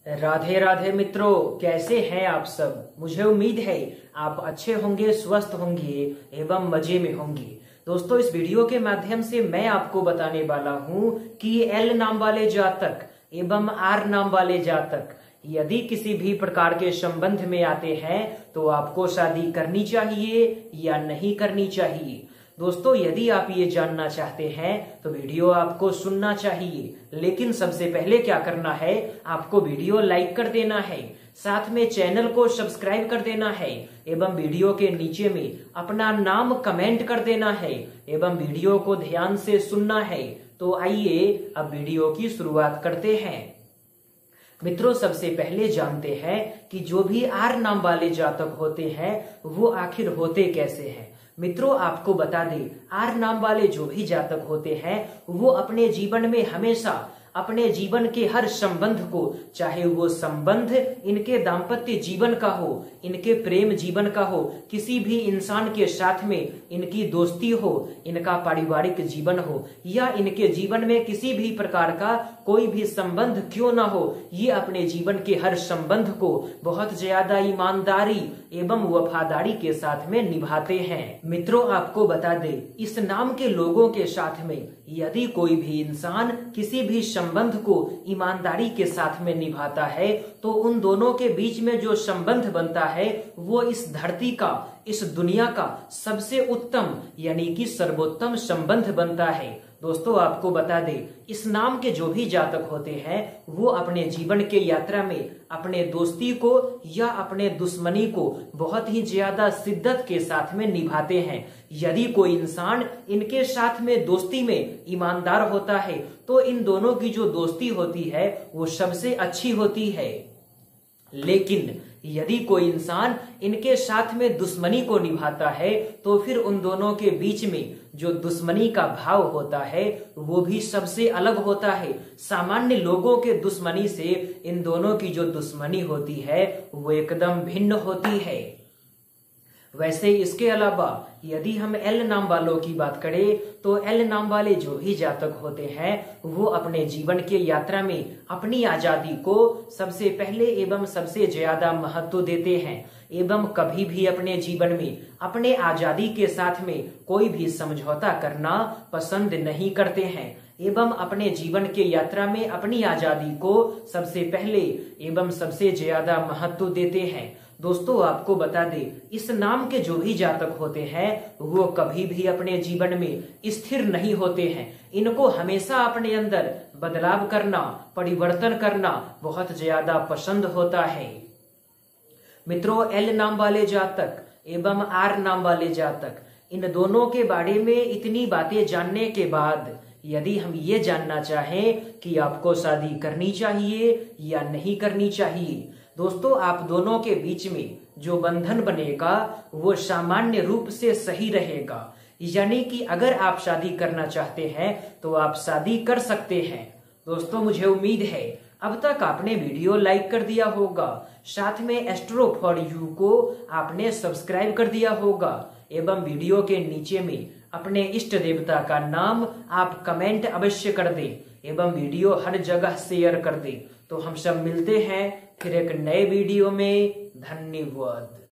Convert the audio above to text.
राधे राधे मित्रों, कैसे हैं आप सब। मुझे उम्मीद है आप अच्छे होंगे, स्वस्थ होंगे एवं मजे में होंगे। दोस्तों, इस वीडियो के माध्यम से मैं आपको बताने वाला हूं कि एल नाम वाले जातक एवं आर नाम वाले जातक यदि किसी भी प्रकार के संबंध में आते हैं तो आपको शादी करनी चाहिए या नहीं करनी चाहिए। दोस्तों, यदि आप ये जानना चाहते हैं तो वीडियो आपको सुनना चाहिए, लेकिन सबसे पहले क्या करना है, आपको वीडियो लाइक कर देना है, साथ में चैनल को सब्सक्राइब कर देना है एवं वीडियो के नीचे में अपना नाम कमेंट कर देना है एवं वीडियो को ध्यान से सुनना है। तो आइए अब वीडियो की शुरुआत करते हैं। मित्रों, सबसे पहले जानते हैं कि जो भी आर नाम वाले जातक होते हैं वो आखिर होते कैसे हैं। मित्रों, आपको बता दें, आर नाम वाले जो भी जातक होते हैं वो अपने जीवन में हमेशा अपने जीवन के हर संबंध को, चाहे वो संबंध इनके दाम्पत्य जीवन का हो, इनके प्रेम जीवन का हो, किसी भी इंसान के साथ में इनकी दोस्ती हो, इनका पारिवारिक जीवन हो या इनके जीवन में किसी भी प्रकार का कोई भी संबंध क्यों ना हो, ये अपने जीवन के हर संबंध को बहुत ज्यादा ईमानदारी एवं वफादारी के साथ में निभाते हैं। मित्रों, आपको बता दें, इस नाम के लोगों के साथ में यदि कोई भी इंसान किसी भी संबंध को ईमानदारी के साथ में निभाता है तो उन दोनों के बीच में जो संबंध बनता है वो इस धरती का, इस दुनिया का सबसे उत्तम यानी कि सर्वोत्तम संबंध बनता है। दोस्तों, आपको बता दें, इस नाम के जो भी जातक होते हैं वो अपने जीवन के यात्रा में अपने दोस्ती को या अपने दुश्मनी को बहुत ही ज्यादा शिद्दत के साथ में निभाते हैं। यदि कोई इंसान इनके साथ में दोस्ती में ईमानदार होता है तो इन दोनों की जो दोस्ती होती है वो सबसे अच्छी होती है। लेकिन यदि कोई इंसान इनके साथ में दुश्मनी को निभाता है तो फिर उन दोनों के बीच में जो दुश्मनी का भाव होता है वो भी सबसे अलग होता है। सामान्य लोगों के दुश्मनी से इन दोनों की जो दुश्मनी होती है वो एकदम भिन्न होती है। वैसे इसके अलावा यदि हम एल नाम वालों की बात करें तो एल नाम वाले जो भी जातक होते हैं वो अपने जीवन के यात्रा में अपनी आजादी को सबसे पहले एवं सबसे ज्यादा महत्व देते हैं एवं कभी भी अपने जीवन में अपने आजादी के साथ में कोई भी समझौता करना पसंद नहीं करते हैं एवं अपने जीवन के यात्रा में अपनी आजादी को सबसे पहले एवं सबसे ज्यादा महत्व देते हैं। दोस्तों, आपको बता दें, इस नाम के जो भी जातक होते हैं वो कभी भी अपने जीवन में स्थिर नहीं होते हैं। इनको हमेशा अपने अंदर बदलाव करना, परिवर्तन करना बहुत ज्यादा पसंद होता है। मित्रों, एल नाम वाले जातक एवं आर नाम वाले जातक, इन दोनों के बारे में इतनी बातें जानने के बाद यदि हम ये जानना चाहें कि आपको शादी करनी चाहिए या नहीं करनी चाहिए, दोस्तों, आप दोनों के बीच में जो बंधन बनेगा वो सामान्य रूप से सही रहेगा। यानी कि अगर आप शादी करना चाहते हैं तो आप शादी कर सकते हैं। दोस्तों, मुझे उम्मीद है अब तक आपने वीडियो लाइक कर दिया होगा, साथ में एस्ट्रो फॉर यू को आपने सब्सक्राइब कर दिया होगा एवं वीडियो के नीचे में अपने इष्ट देवता का नाम आप कमेंट अवश्य कर दें एवं वीडियो हर जगह शेयर कर दें। तो हम सब मिलते हैं फिर एक नए वीडियो में। धन्यवाद।